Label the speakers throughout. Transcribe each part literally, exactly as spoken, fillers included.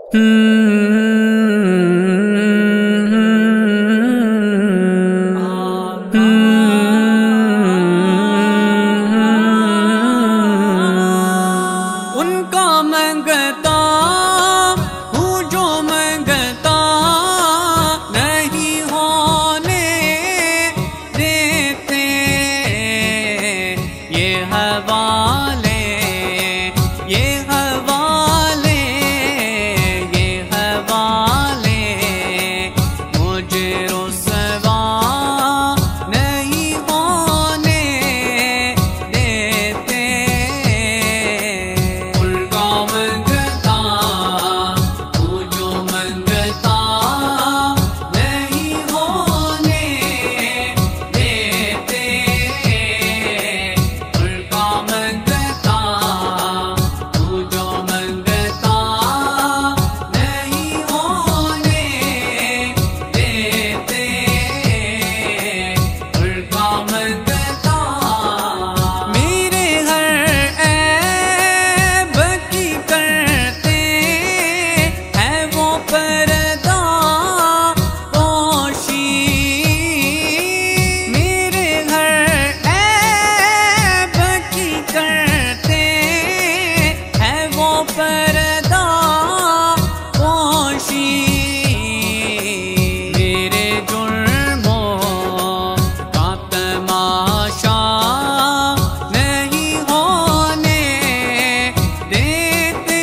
Speaker 1: उनका मंगता हूँ जो मंगता नहीं होने देते ये हवाले, ये हवाले, ये हवाले मुझे रुसवा नहीं होने देते। उनका मंगता हूँ जो मंगता नहीं होने देते। उनका मंगता हूँ जो मंगता नहीं होने देते। उनका मंगता मेरे हर ऐब की करते हैं वो पर्दा पोशी। मेरे हर ऐब की करते हैं वो पर्दा पोशी। मेरे जुर्मों का तमाशा नहीं होने देते।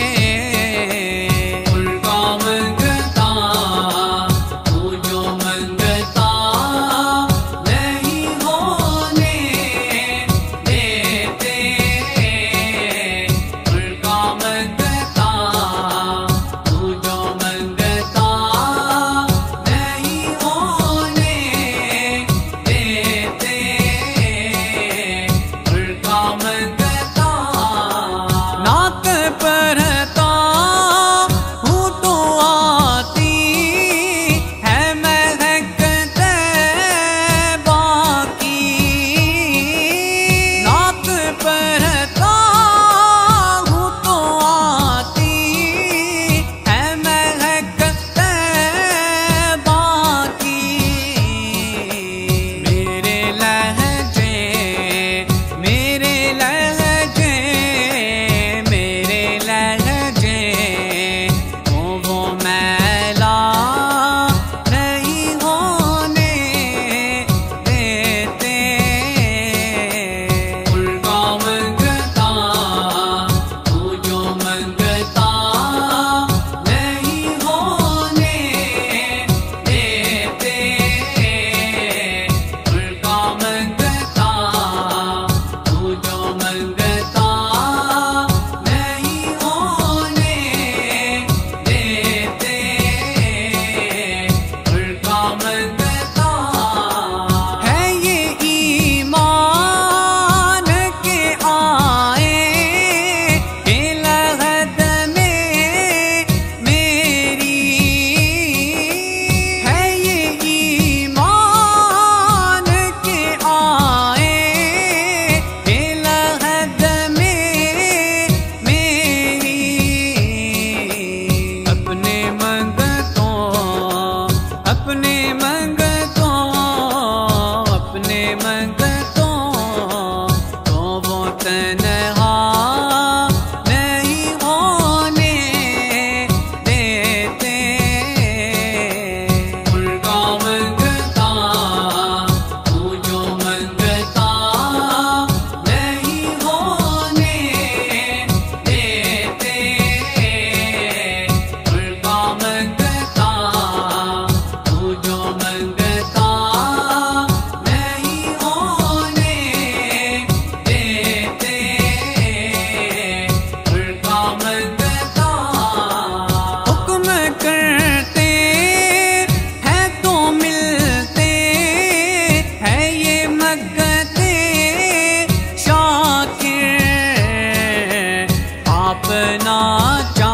Speaker 1: उनका मंगता हूँ जो मंगता नहीं होने देते। उनका मंगता हूँ जो मंगता नहीं होने देते। उनका मंगता नाक पढ़ता हूँ तो आती है महक तैबा की। नाक पढ़ता हूँ तो आती है महक तैबा की। मेरे लहजे, मेरे लहजे, मेरे लहजे को वो मैला नहीं होने देते। उनका मंगता हूँ जो मंगता नहीं होने देते। उनका मंगता हूँ जो मंगता नहीं होने देते। उनका मंगता है ये ईमान के आए के लहद में मेरी। है ये ईमान के आए के लहद में मेरी। अपने मंगतों, अपने मंगतों, अपने मंगतों तो वो तन्हा नहीं होने देते। उनका मंगता हूँ जो मंगता नहीं होने देते। उनका मंगता हूँ जो मंगता नहीं होने देते। उनका मंगता हुक्म करते हैं तो मिलते हैं ये मगते शाकिर। आप ना